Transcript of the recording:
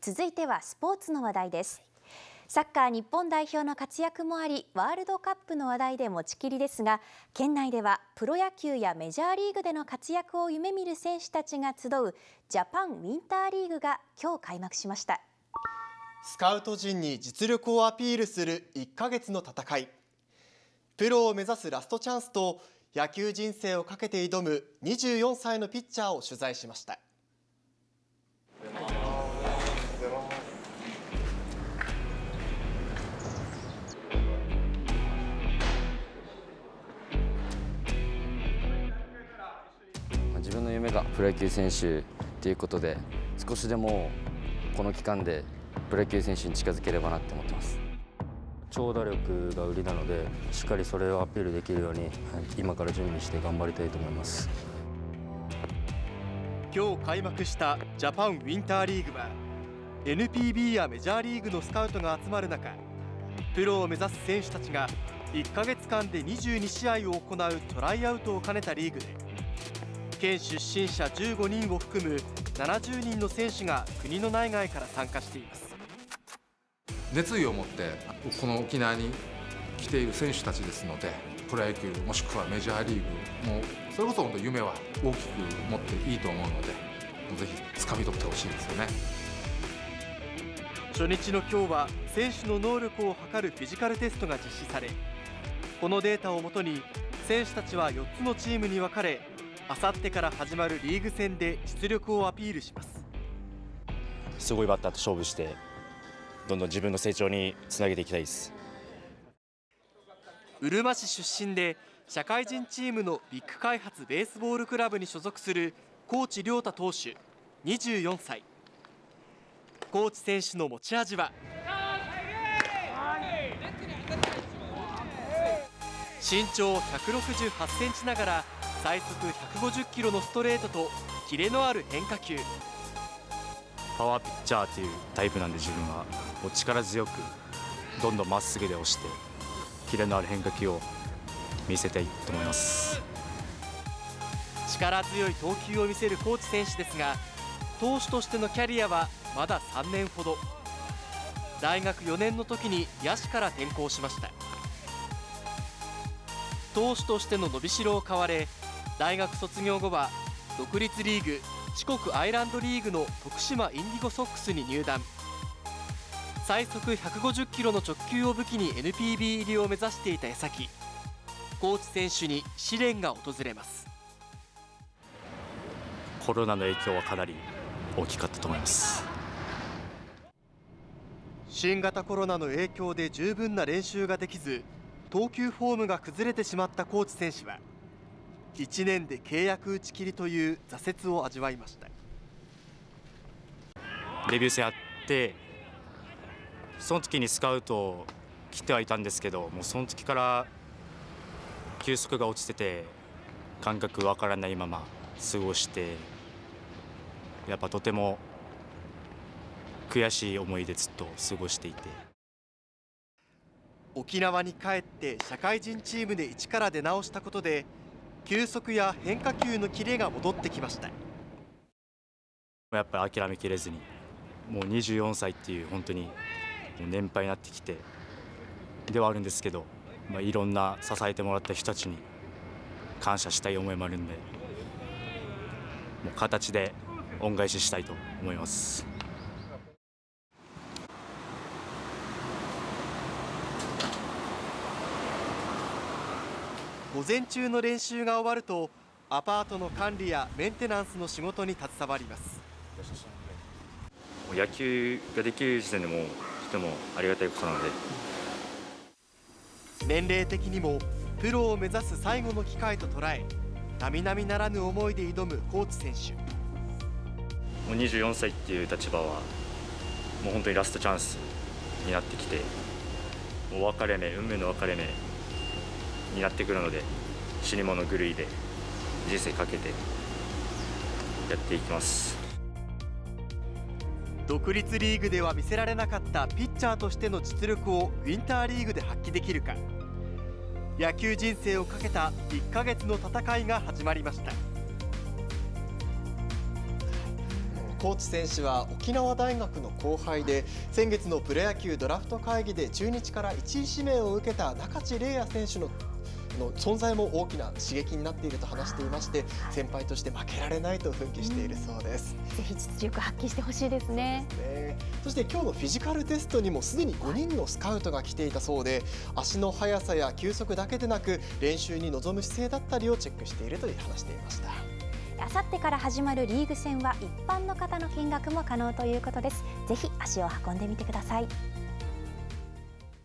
続いてはスポーツの話題です。サッカー日本代表の活躍もあり、ワールドカップの話題で持ちきりですが、県内ではプロ野球やメジャーリーグでの活躍を夢見る選手たちが集うジャパンウィンターリーグが今日開幕しました。 スカウト陣に実力をアピールする1ヶ月の戦い。プロを目指すラストチャンスと野球人生をかけて挑む24歳のピッチャーを取材しました。 自分の夢がプロ野球選手ということで、少しでもこの期間でプロ野球選手に近づければなって思ってます。長打力が売りなので、しっかりそれをアピールできるように、今から準備して頑張りたいと思います。 今日開幕したジャパンウィンターリーグは NPB やメジャーリーグのスカウトが集まる中、プロを目指す選手たちが1ヶ月間で22試合を行うトライアウトを兼ねたリーグで、県出身者15人を含む70人の選手が国の内外から参加しています。 熱意を持ってこの沖縄に来ている選手たちですので、プロ野球もしくはメジャーリーグもそれこそ本当夢は大きく持っていいと思うので、ぜひ掴み取ってほしいですよね。 初日の今日は選手の能力を測るフィジカルテストが実施され、このデータをもとに選手たちは4つのチームに分かれ、あさってから始まるリーグ戦で実力をアピールします。 すごいバッターと勝負して、どんどん自分の成長につなげていきたいです。 うるま市出身で社会人チームのビッグ開発ベースボールクラブに所属する高知亮太投手24歳。高知選手の持ち味は身長168センチながら最速150キロのストレートとキレのある変化球。 パワーピッチャーというタイプなんで、自分はもう力強くどんどんまっすぐで押してキレのある変化球を見せたいと思います。 力強い投球を見せる高知選手ですが、投手としてのキャリアはまだ3年ほど。大学4年の時に野手から転向しました。投手としての伸びしろを買われ、大学卒業後は独立リーグ四国アイランドリーグの徳島インディゴソックスに入団。最速150キロの直球を武器に NPB 入りを目指していた矢先、高知選手に試練が訪れます。 コロナの影響はかなり大きかったと思います。 新型コロナの影響で十分な練習ができず、投球フォームが崩れてしまった高知選手は1年で契約打ち切りという挫折を味わいました。 デビュー戦あって、その時にスカウトを来てはいたんですけど、もうその時から球速が落ちてて感覚わからないまま過ごして、やっぱとても悔しい思いでずっと過ごしていて、 沖縄に帰って社会人チームで一から出直したことで、球速や変化球のキレが戻ってきました。 やっぱり諦めきれずに、もう24歳っていう本当に年配になってきてではあるんですけど、いろんな支えてもらった人たちに感謝したい思いもあるんで、もう形で恩返ししたいと思います。 午前中の練習が終わると、アパートの管理やメンテナンスの仕事に携わります。 野球ができる時点でもとてもありがたいことなので、 年齢的にもプロを目指す最後の機会と捉え、並々ならぬ思いで挑む高知選手。 もう24歳っていう立場はもう本当にラストチャンスになってきて、もう分かれ目、運命の分かれ目になってくるので、死に物狂いで人生かけてやっていきます。 独立リーグでは見せられなかったピッチャーとしての実力をウィンターリーグで発揮できるか、野球人生をかけた1ヶ月の戦いが始まりました。 ーチ選手は沖縄大学の後輩で、先月のプロ野球ドラフト会議で中日から1位指名を受けた中地礼也選手の存在も大きな刺激になっていると話していまして、先輩として負けられないと奮起しているそうです。 ぜひ実力発揮してほしいですね。 そして今日のフィジカルテストにもすでに5人のスカウトが来ていたそうで、足の速さや球速だけでなく練習に臨む姿勢だったりをチェックしていると話していました。 あさってから始まるリーグ戦は一般の方の見学も可能ということです。ぜひ足を運んでみてください。